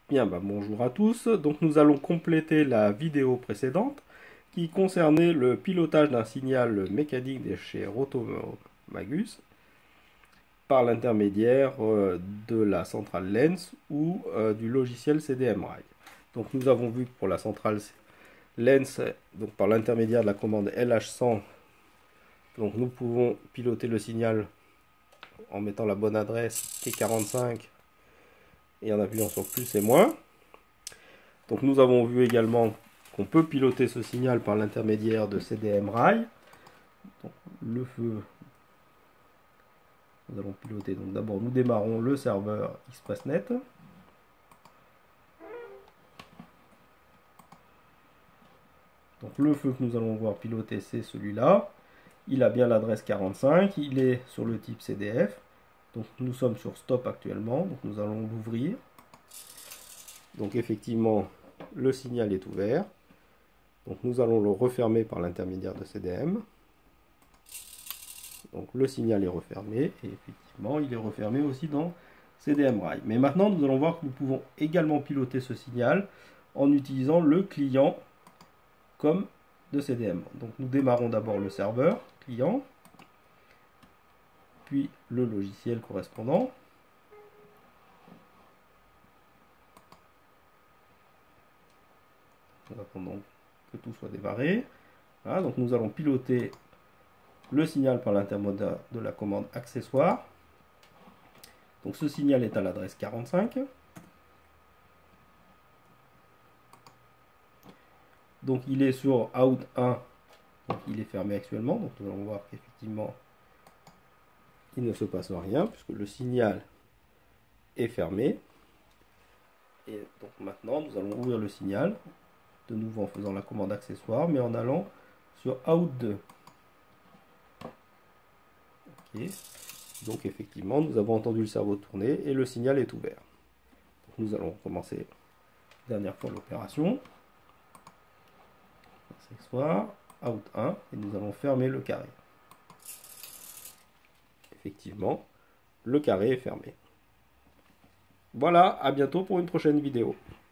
Bien, bonjour à tous. Donc nous allons compléter la vidéo précédente qui concernait le pilotage d'un signal mécanique de chez Rotomagus par l'intermédiaire de la centrale Lens ou du logiciel CDM-RAI. Donc nous avons vu que pour la centrale Lens, donc par l'intermédiaire de la commande LH100, donc nous pouvons piloter le signal en mettant la bonne adresse T45 et en appuyant sur plus et moins. Donc nous avons vu également qu'on peut piloter ce signal par l'intermédiaire de CDM-RAI. Le feu, nous allons piloter. Donc d'abord nous démarrons le serveur ExpressNet. Donc le feu que nous allons voir piloter, c'est celui-là. Il a bien l'adresse 45, il est sur le type CDF. Donc nous sommes sur stop actuellement, donc nous allons l'ouvrir. Donc effectivement, le signal est ouvert. Donc nous allons le refermer par l'intermédiaire de CDM. Donc le signal est refermé et effectivement il est refermé aussi dans CDM-RAI. Mais maintenant nous allons voir que nous pouvons également piloter ce signal en utilisant le client comme de CDM. Donc nous démarrons d'abord le serveur client, puis le logiciel correspondant. Nous attendons que tout soit démarré. Voilà, donc nous allons piloter le signal par l'intermédiaire de la commande accessoire. Donc ce signal est à l'adresse 45. Donc il est sur out 1, donc il est fermé actuellement. Donc nous allons voir qu'effectivement il ne se passe rien puisque le signal est fermé. Et donc maintenant nous allons ouvrir le signal, de nouveau en faisant la commande accessoire, mais en allant sur out 2. Ok. Donc effectivement nous avons entendu le servot tourner et le signal est ouvert. Donc, nous allons recommencer dernière fois l'opération. Accessoire, out 1, et nous allons fermer le carré. Effectivement, le carré est fermé. Voilà, à bientôt pour une prochaine vidéo.